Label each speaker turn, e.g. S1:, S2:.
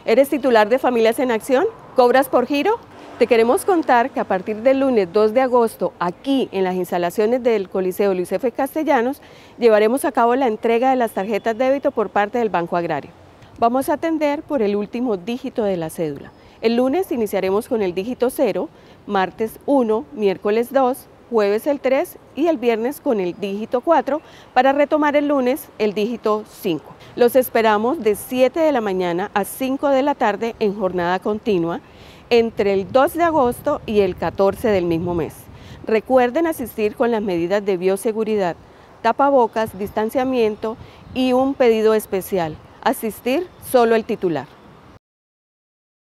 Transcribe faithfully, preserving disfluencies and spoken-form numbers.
S1: ¿Eres titular de Familias en Acción? ¿Cobras por giro? Te queremos contar que a partir del lunes dos de agosto, aquí en las instalaciones del Coliseo Luis F. Castellanos, llevaremos a cabo la entrega de las tarjetas débito por parte del Banco Agrario. Vamos a atender por el último dígito de la cédula. El lunes iniciaremos con el dígito cero, martes uno, miércoles dos, jueves el tres y el viernes con el dígito cuatro para retomar el lunes el dígito cinco. Los esperamos de siete de la mañana a cinco de la tarde en jornada continua entre el dos de agosto y el catorce del mismo mes. Recuerden asistir con las medidas de bioseguridad, tapabocas, distanciamiento y un pedido especial. Asistir solo el titular.